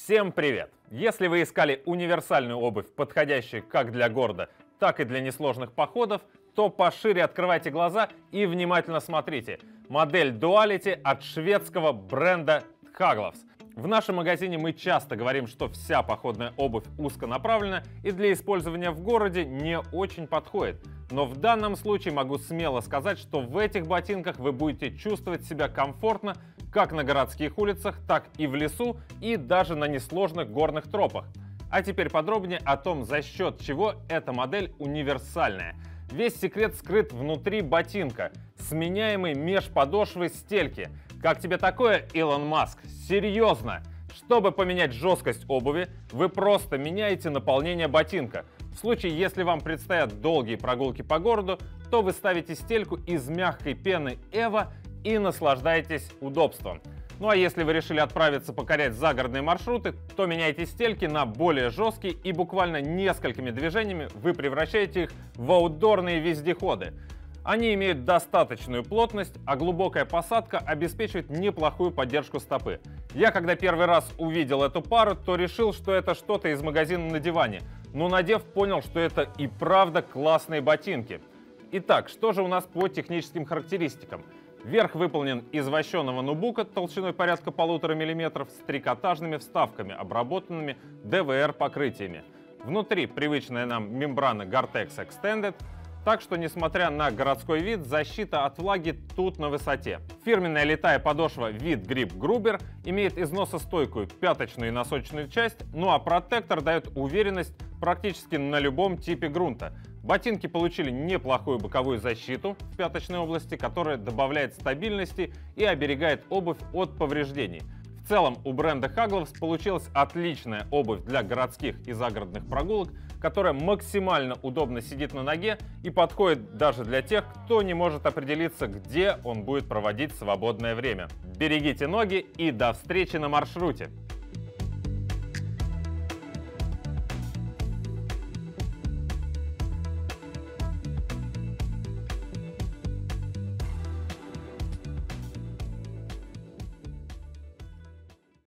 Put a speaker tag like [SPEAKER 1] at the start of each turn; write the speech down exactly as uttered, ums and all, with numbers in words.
[SPEAKER 1] Всем привет! Если вы искали универсальную обувь, подходящую как для города, так и для несложных походов, то пошире открывайте глаза и внимательно смотрите. Модель Duality от шведского бренда Haglofs. В нашем магазине мы часто говорим, что вся походная обувь узконаправлена и для использования в городе не очень подходит. Но в данном случае могу смело сказать, что в этих ботинках вы будете чувствовать себя комфортно как на городских улицах, так и в лесу и даже на несложных горных тропах. А теперь подробнее о том, за счет чего эта модель универсальная. Весь секрет скрыт внутри ботинка. Сменяемый межподошвы стельки. Как тебе такое, Илон Маск? Серьезно? Чтобы поменять жесткость обуви, вы просто меняете наполнение ботинка. В случае, если вам предстоят долгие прогулки по городу, то вы ставите стельку из мягкой пены Эва и наслаждаетесь удобством. Ну а если вы решили отправиться покорять загородные маршруты, то меняйте стельки на более жесткие и буквально несколькими движениями вы превращаете их в аутдорные вездеходы. Они имеют достаточную плотность, а глубокая посадка обеспечивает неплохую поддержку стопы. Я, когда первый раз увидел эту пару, то решил, что это что-то из магазина на диване. Но надев, понял, что это и правда классные ботинки. Итак, что же у нас по техническим характеристикам? Верх выполнен из вощеного нубука толщиной порядка полутора миллиметров с трикотажными вставками, обработанными дэ вэ эр покрытиями. Внутри привычная нам мембрана Gore-Tex Extended. Так что, несмотря на городской вид, защита от влаги тут на высоте. Фирменная литая подошва Wheat Grip Gruber имеет износостойкую пяточную и носочную часть, ну а протектор дает уверенность практически на любом типе грунта. Ботинки получили неплохую боковую защиту в пяточной области, которая добавляет стабильности и оберегает обувь от повреждений. В целом у бренда Haglofs получилась отличная обувь для городских и загородных прогулок, которая максимально удобно сидит на ноге и подходит даже для тех, кто не может определиться, где он будет проводить свободное время. Берегите ноги и до встречи на маршруте!